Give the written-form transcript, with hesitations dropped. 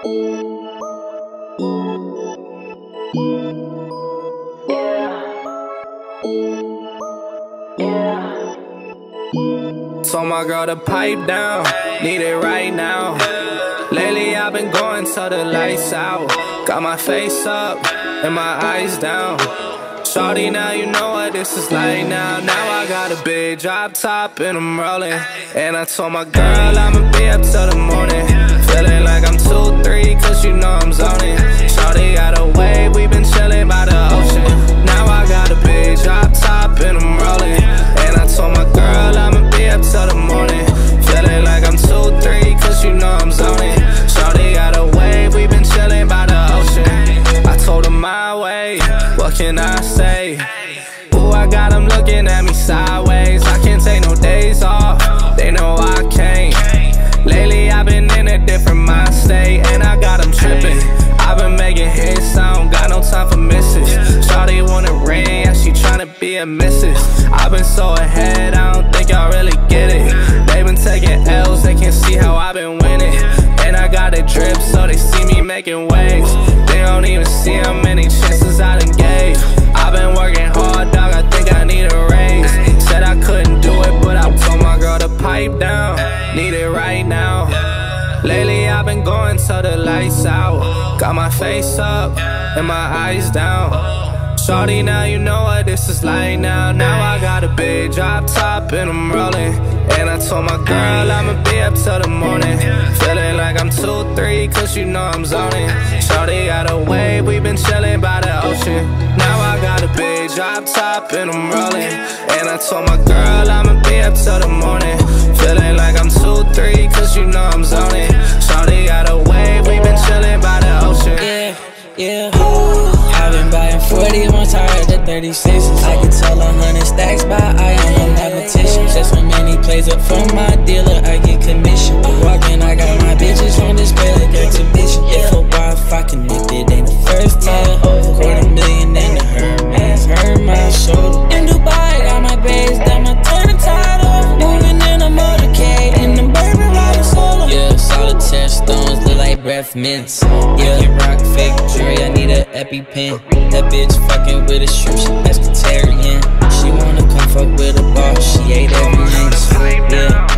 Told my girl to pipe down, need it right now. Lately I've been going till the lights out. Got my face up and my eyes down. Shawty, now you know what this is like now. Now I got a big drop top and I'm rolling. And I told my girl I'ma be up till the morning. Feeling like I'm 2-3 cause you know I'm zoning. Shawty got a wave, we been chilling by the ocean. Now I got a big drop top and I'm rolling. And I told my girl I'ma be up till the morning. Feeling like I'm 2-3 cause you know I'm zoning. Shawty got a wave, we been chilling by the ocean. I told her my way, what can I say? Ooh, I got them looking at me sideways. I can't take no days off, they know I can't. Lately I've been in a different mind state, and I got them tripping. I've been making hits, I don't got no time for misses. Shawty want a ring, yeah, she tryna be a missus. I've been so ahead, I don't think y'all really get it. They been taking L's, they can't see how I've been winning. And I got a drip, so they see me making waves. They don't even see how many chances I done gave. I've been working hard, dog, I think I need a raise. Said I couldn't do it, but I told my girl to pipe down. Need it right now. Lately I've been going till the lights out. Got my face up and my eyes down. Shawty, now you know what this is like now. Now I got a big drop top and I'm rolling. And I told my girl I'ma be up till the morning. Feeling like I'm 2-3 cause you know I'm zoning. Shawty got a wave, we been chilling by the ocean. Now I got a big drop top and I'm rolling. And I told my girl I'ma be up till the morning. Feeling like I'm 2-3 cause you know I'm zoning. Shawty got a wave, we been chilling by the ocean. Yeah. I've been buying 40 once I heard the 36s. I can tell 100 stacks by I am a mathematician. Just so many plays up from my dealer, I get commission. Walking, I got my bitches on display like exhibition. If a Wi-Fi connected ain't the first time. $250,000 in the Hermes, hurt my shoulder. In Dubai, got my base, then my turn tide off. Moving in a motorcade, in the bourbon riding solo. Yeah, solitaire stones look like breath mints. Yeah, you rock fake jewelry, I need an EpiPen. That bitch fucking with a shrimp, she pescatarian. She wanna come fuck with a boss, she ate every inch. Yeah.